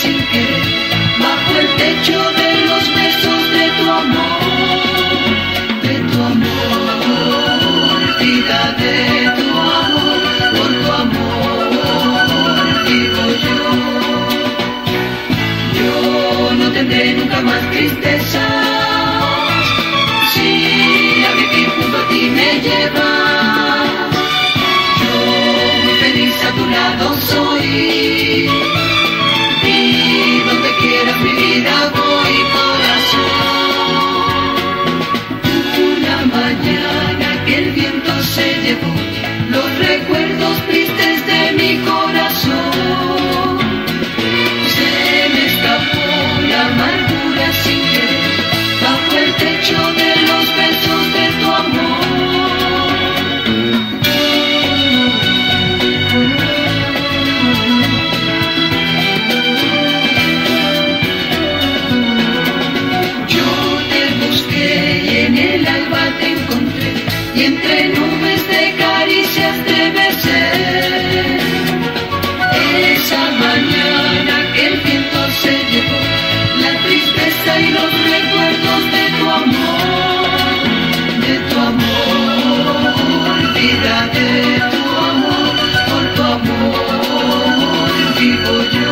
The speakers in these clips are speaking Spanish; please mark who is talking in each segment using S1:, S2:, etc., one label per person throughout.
S1: sin querer, bajo el techo de los besos de tu amor, vida de tu amor, por tu amor vivo yo. Yo no tendré nunca más tristezas, si a vivir junto a ti me llevas. Yo muy feliz a tu lado soy, y donde quieras mi vida voy, corazón. Una mañana que el viento se llevó los recuerdos tristes de mi corazón, se me escapó la amargura sin querer, bajo el techo de los besos de tu amor. Yo te busqué y en el alba te encontré, y entre nubes de caricias te besé. Esa mañana que el viento se llevó la tristeza y los recuerdos de tu amor, vida de tu amor, por tu amor vivo yo.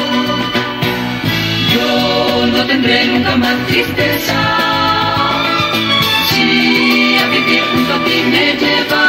S1: Yo no tendré nunca más tristeza, si a vivir junto a ti me llevas.